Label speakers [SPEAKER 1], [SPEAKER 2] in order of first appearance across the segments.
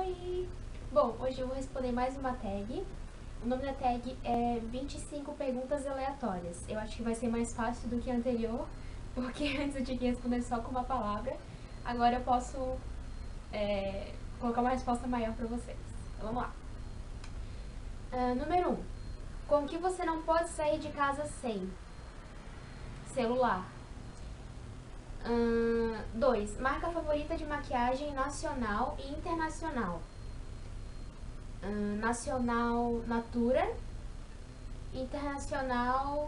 [SPEAKER 1] Oi! Bom, hoje eu vou responder mais uma tag. O nome da tag é 25 perguntas aleatórias. Eu acho que vai ser mais fácil do que a anterior, porque antes eu tinha que responder só com uma palavra. Agora eu posso colocar uma resposta maior para vocês. Então vamos lá. Número 1. Com que você não pode sair de casa sem? Celular. 2. Marca favorita de maquiagem nacional e internacional. Nacional Natura, internacional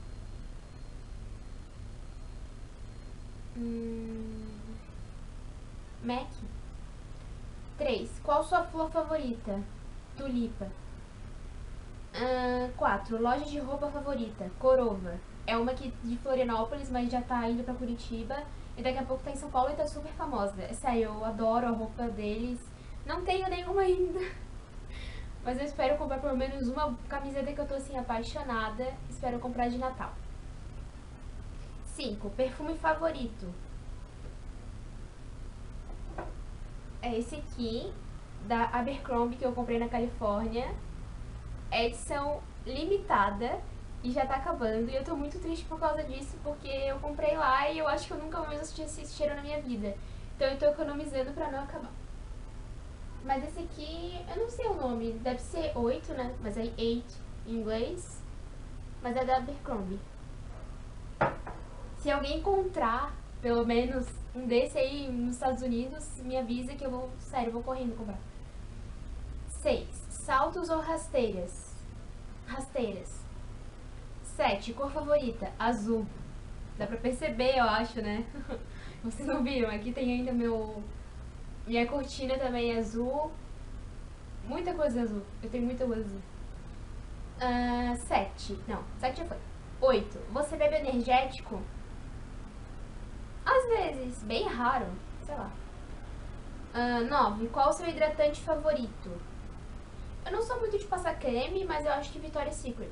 [SPEAKER 1] MAC. 3. Qual sua flor favorita? Tulipa. 4. Loja de roupa favorita? Corova. É uma aqui de Florianópolis, mas já tá indo pra Curitiba. E daqui a pouco tá em São Paulo e tá super famosa. É sério, eu adoro a roupa deles. Não tenho nenhuma ainda. Mas eu espero comprar pelo menos uma camiseta que eu tô assim apaixonada. Espero comprar de Natal. 5. Perfume favorito? É esse aqui, da Abercrombie, que eu comprei na Califórnia. É edição limitada e já tá acabando. E eu tô muito triste por causa disso, porque eu comprei lá e eu acho que eu nunca mais assisti esse cheiro na minha vida. Então eu tô economizando pra não acabar. Mas esse aqui, eu não sei o nome, deve ser 8, né? Mas é 8 em inglês. Mas é da Abercrombie. Se alguém encontrar, pelo menos, um desse aí nos Estados Unidos, me avisa que eu vou, sério, vou correndo comprar. 6. Saltos ou rasteiras? Rasteiras. 7. Cor favorita? Azul. Dá pra perceber, eu acho, né? Vocês não viram? Aqui tem ainda minha cortina também é azul. Muita coisa azul. Eu tenho muita coisa azul. 7. Não, 7 já foi. 8. Você bebe energético? Às vezes. Bem raro. Sei lá. 9. Qual o seu hidratante favorito? Eu não sou muito de passar creme, mas eu acho que Victoria's Secret.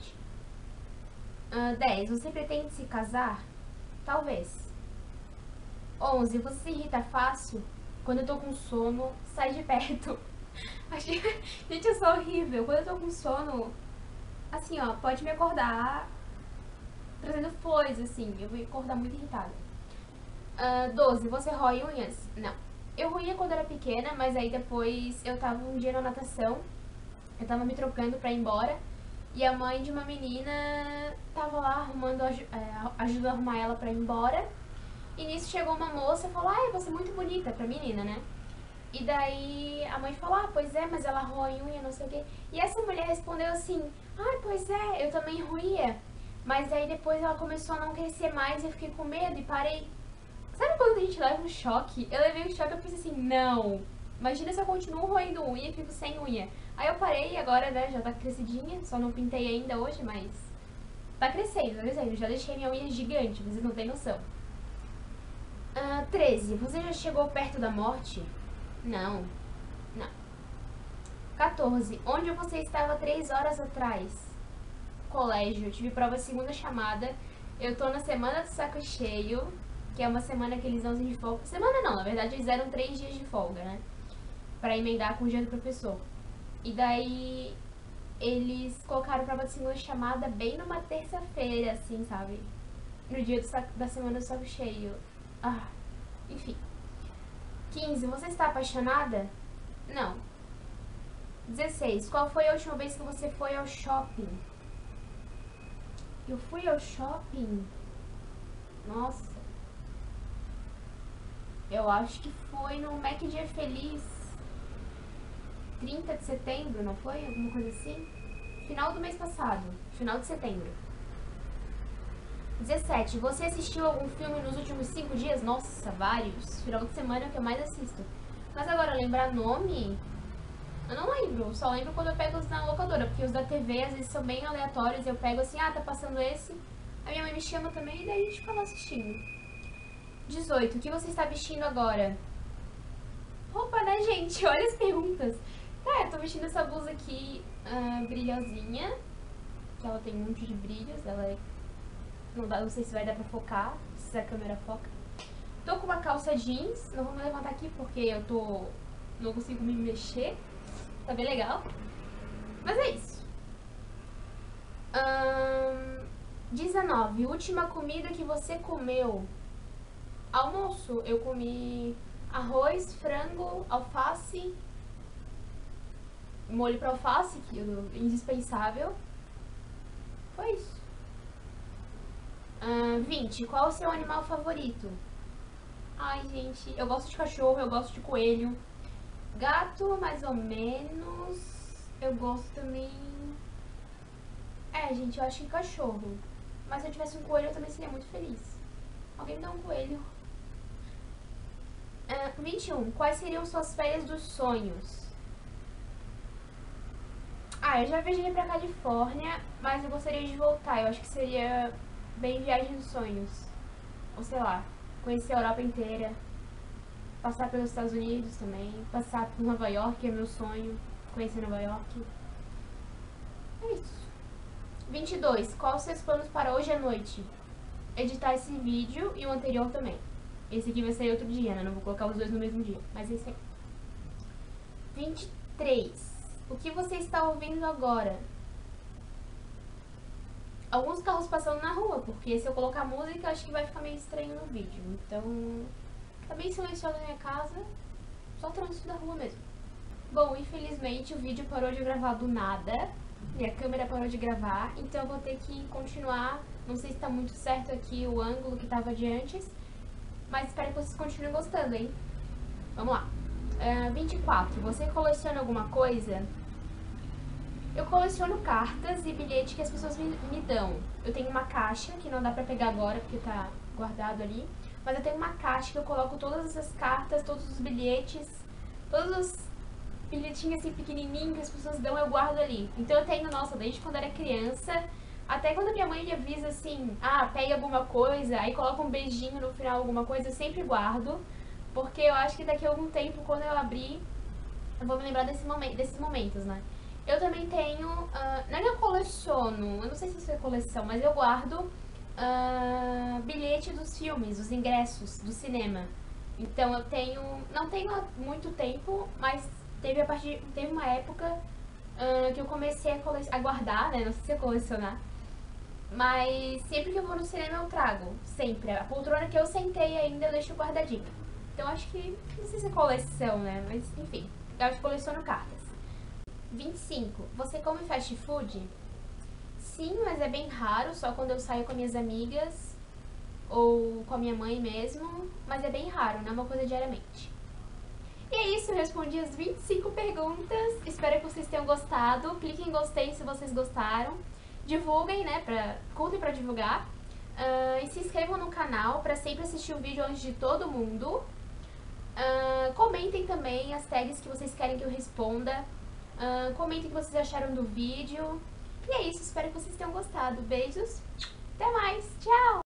[SPEAKER 1] 10. Você pretende se casar? Talvez. 11. Você se irrita fácil? Quando eu tô com sono, sai de perto. Gente, eu sou horrível. Quando eu tô com sono, assim, ó, pode me acordar trazendo flores, assim. Eu vou acordar muito irritada. 12. Você rói unhas? Não. Eu roía quando era pequena, mas aí depois eu tava um dia na natação. Eu tava me trocando pra ir embora. E a mãe de uma menina tava lá arrumando, ajudando a arrumar ela pra ir embora. E nisso chegou uma moça e falou: ai, você é muito bonita, pra menina, né? E daí a mãe falou: ah, pois é, mas ela rói unha, não sei o quê. E essa mulher respondeu assim: ai, pois é, eu também roía. Mas aí depois ela começou a não crescer mais e eu fiquei com medo e parei. Sabe quando a gente leva um choque? Eu levei um choque e eu pensei assim: não, imagina se eu continuo roendo unha e fico sem unha. Aí eu parei e agora, né, já tá crescidinha, só não pintei ainda hoje, mas tá crescendo, tá crescendo. Já deixei minha unha gigante, vocês não têm noção. 13. Você já chegou perto da morte? Não. Não. 14. Onde você estava 3 horas atrás? Colégio. Eu tive prova segunda chamada. Eu tô na semana do saco cheio, que é uma semana que eles dão de folga. Semana não, na verdade eles deram 3 dias de folga, né? Pra emendar com o dia do professor. E daí eles colocaram prova de segunda chamada bem numa terça-feira, assim, sabe? No dia da semana do saco cheio. Enfim. 15. Você está apaixonada? Não. 16. Qual foi a última vez que você foi ao shopping? Eu fui ao shopping? Nossa. Eu acho que foi no Mac Dia Feliz. 30 de setembro, não foi? Alguma coisa assim? Final do mês passado. Final de setembro. 17. Você assistiu algum filme nos últimos 5 dias? Nossa, vários. Final de semana é o que eu mais assisto. Mas agora, lembrar nome... eu não lembro. Só lembro quando eu pego os na locadora. Porque os da TV, às vezes, são bem aleatórios. Eu pego assim, tá passando esse. A minha mãe me chama também e daí a gente fica lá assistindo. 18. O que você está vestindo agora? Roupa, né, gente? Olha as perguntas. Tá, eu tô vestindo essa blusa aqui, brilhosinha. Que ela tem um monte de brilhos. Ela é... não sei se vai dar pra focar, se a câmera foca. Tô com uma calça jeans, não vou me levantar aqui porque eu tô não consigo me mexer. Tá bem legal. Mas é isso. 19. Última comida que você comeu. Almoço, eu comi arroz, frango, alface, molho pra alface, que é indispensável. Foi isso. 20. Qual é o seu animal favorito? Ai, gente, eu gosto de cachorro, eu gosto de coelho. Gato, mais ou menos. Eu gosto também... gente, eu acho que cachorro. Mas se eu tivesse um coelho, eu também seria muito feliz. Alguém me dá um coelho. 21. Quais seriam suas férias dos sonhos? Eu já viajei pra Califórnia, mas eu gostaria de voltar. Eu acho que seria bem viagem dos sonhos. Ou sei lá, conhecer a Europa inteira. Passar pelos Estados Unidos também. Passar por Nova York, é meu sonho. Conhecer Nova York. É isso. 22. Quais os seus planos para hoje à noite? Editar esse vídeo e o anterior também. Esse aqui vai sair outro dia, né? Não vou colocar os dois no mesmo dia. Mas esse aí. 23. O que você está ouvindo agora? Alguns carros passando na rua, porque se eu colocar música, acho que vai ficar meio estranho no vídeo. Então, tá bem silencioso na minha casa, só o trânsito da rua mesmo. Bom, infelizmente o vídeo parou de gravar do nada, minha câmera parou de gravar, então eu vou ter que continuar. Não sei se tá muito certo aqui o ângulo que tava de antes, mas espero que vocês continuem gostando, hein? Vamos lá. 24. Você coleciona alguma coisa? Eu coleciono cartas e bilhetes que as pessoas me dão. Eu tenho uma caixa, que não dá pra pegar agora porque tá guardado ali. Mas eu tenho uma caixa que eu coloco todas essas cartas, todos os bilhetes, todos os bilhetinhos assim pequenininhos que as pessoas dão, eu guardo ali. Então eu tenho, nossa, desde quando era criança, até quando minha mãe me avisa assim, pega alguma coisa, aí coloca um beijinho no final, alguma coisa, eu sempre guardo. Porque eu acho que daqui a algum tempo, quando eu abrir, eu vou me lembrar desses momentos, né? Eu também tenho, não é que eu coleciono, eu não sei se isso é coleção, mas eu guardo bilhete dos filmes, dos ingressos do cinema. Então eu tenho, não tenho há muito tempo, mas teve uma época que eu comecei a guardar, né? Não sei se é colecionar. Mas sempre que eu vou no cinema eu trago, sempre. A poltrona que eu sentei ainda eu deixo guardadinha. Então acho que, não sei se é coleção, né? Mas enfim, eu acho que coleciono cartas. 25. Você come fast food? Sim, mas é bem raro, só quando eu saio com minhas amigas ou com a minha mãe mesmo, mas é bem raro, não é uma coisa diariamente. E é isso, eu respondi as 25 perguntas, espero que vocês tenham gostado, cliquem em gostei se vocês gostaram, divulguem, né, curtem pra divulgar, e se inscrevam no canal pra sempre assistir o vídeo antes de todo mundo. Comentem também as tags que vocês querem que eu responda. Comentem o que vocês acharam do vídeo. E é isso, espero que vocês tenham gostado. Beijos, até mais, tchau!